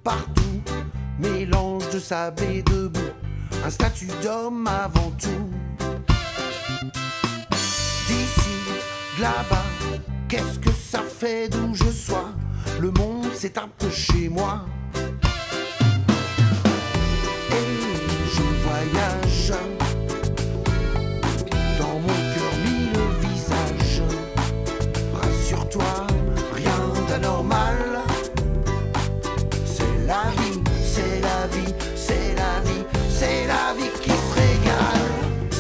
partout, mélange de sable et de boue, un statut d'homme avant tout. D'ici, de là-bas, qu'est-ce que ça fait d'où je sois? Le monde c'est un peu chez moi. Et je voyage dans mon cœur mille visages. Rassure-toi, rien d'anormal. C'est la vie, c'est la vie, c'est la vie, c'est la vie qui se régale.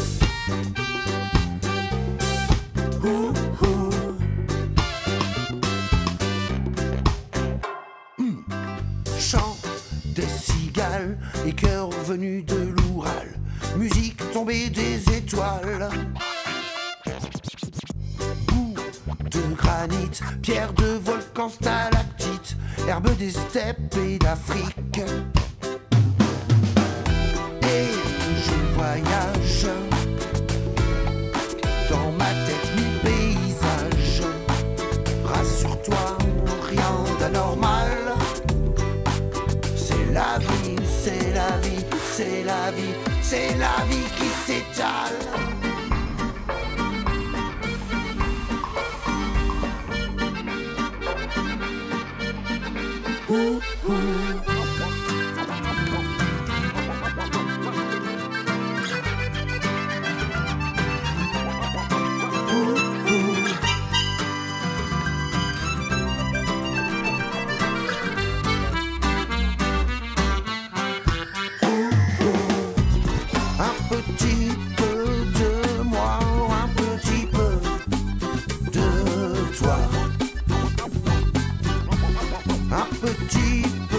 Chant des cigales et cœurs venus de l'Oural, musique tombée des étoiles. Boue de granit, pierre de volcan stalactite, herbe des steppes et d'Afrique. Et je voyage dans ma tête mille paysages. Rassure-toi, rien d'anormal. C'est la vie, c'est la vie, c'est la vie, c'est la vie qui s'étale. Un petit peu de moi, un petit peu de toi. Un petit peu